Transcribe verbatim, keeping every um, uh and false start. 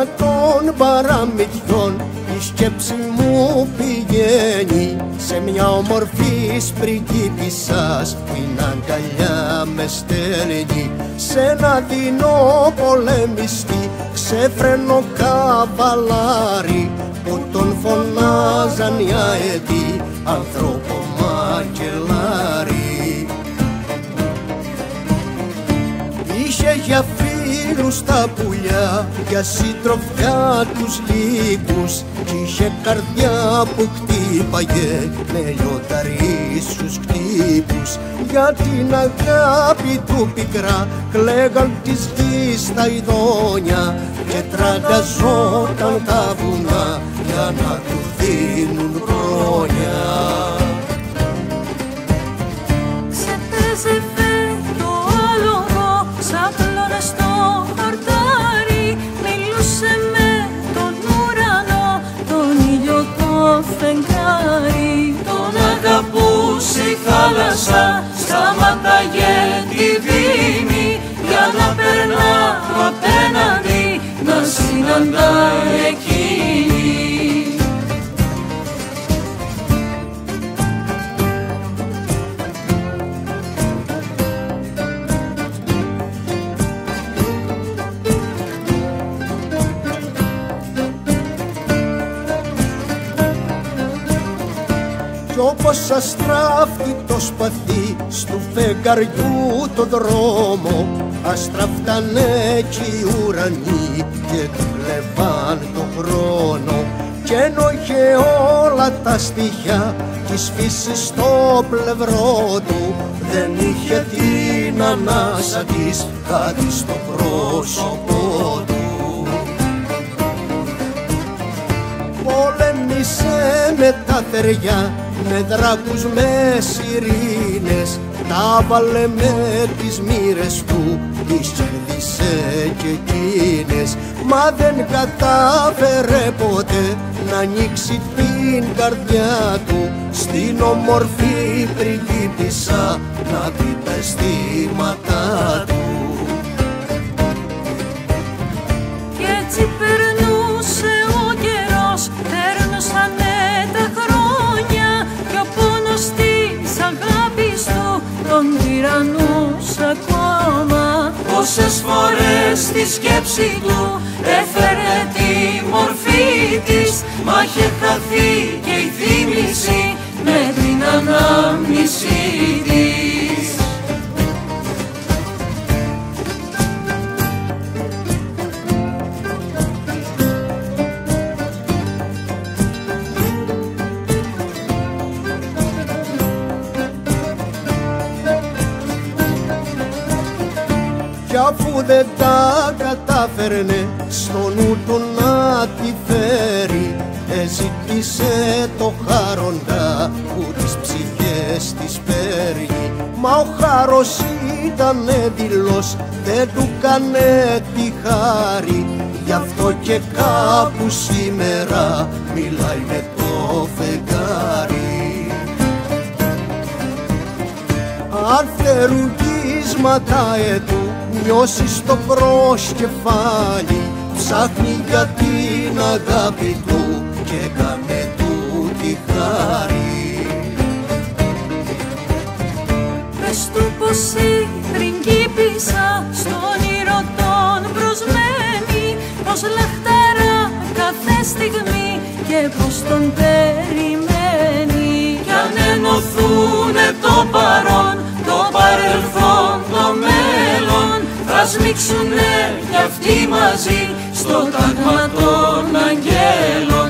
πέρα των παραμυθιών η σκέψη μου πηγαίνει σε μια ομορφής πριγκίπισσας, την αγκαλιά με στέλνει σε ένα δεινό πολεμιστή, ξέφρενο καβαλάρι που τον φωνάζαν οι αετοί άνθρωπο μακελάρι. Είχε για φίλους τα πουλιά, για σύντροφιά τους λύκους, κι είχε καρδιά που χτύπαγε με λιωταρίσους χτύπους. Για την αγάπη του πικρά κλαίγαν της γης τα ειδόνια και τραγκαζόταν τα βουνά για να του δίνουν χρόνια. Ξεπέζευε το άλογο, ξαπλώνε στο χορτάρι, μιλούσε με τον ουρανό, τον ήλιο το φεγγάρι. Τον αγαπούσε η θάλασσα, σταματάγε τη δίνη για να περνά απέναντι, να συναντά εκείνη. Κι όπως αστράφτει το σπαθί στου φεγγαριού το δρόμο, αστραφτάνε κι οι ουρανοί και του κλεβάν το χρόνο. Κι ένοχε όλα τα στοιχεία της φύσης στο πλευρό του, δεν είχε την ανάσα της κάτι στο πρόσωπό του. Πολέμησε με τα θεριά, με δράκους, με σιρήνες, τα βάλε με τις μοίρες του, τις κέρδισε κι εκείνες. Μα δεν κατάφερε ποτέ να ανοίξει την καρδιά του στην όμορφη πριγκίπισσα, να δει τα αισθήματά του. Κι έτσι περνούσε ο καιρός, περνούσανε τα χρόνια κι ο πόνος της αγάπης του τον τυραννούσε ακόμα. Πόσες φορές στη σκέψη του έφερε τη μορφή της, μα είχε χαθεί και η θύμηση με την ανάμνηση της. Κι αφού δεν τα κατάφερνε στο νου του να τη φέρει, εζήτησε το χάροντα που τις ψυχές της παίρνει. Μα ο χάρος ήταν δειλός, δεν του κάνε τη χάρη, γι' αυτό και κάπου σήμερα μιλάει με το φεγγάρι. Αν φτερουγίσματα ετού νιώσει στο προσκεφάλι, ψάχνει για την αγάπη του και κάνε του τη χάρη. Πες του πως η πριγκίπισσα στον όνειρο τον προσμένει, πως λαχταρά κάθε στιγμή και πως τον περιμένει. Κι αν ενωθούνε το παρόν, το παρελθόν, το μέλλον, θα σμίξουνε κι αυτοί μαζί στο τάγμα των αγγέλων.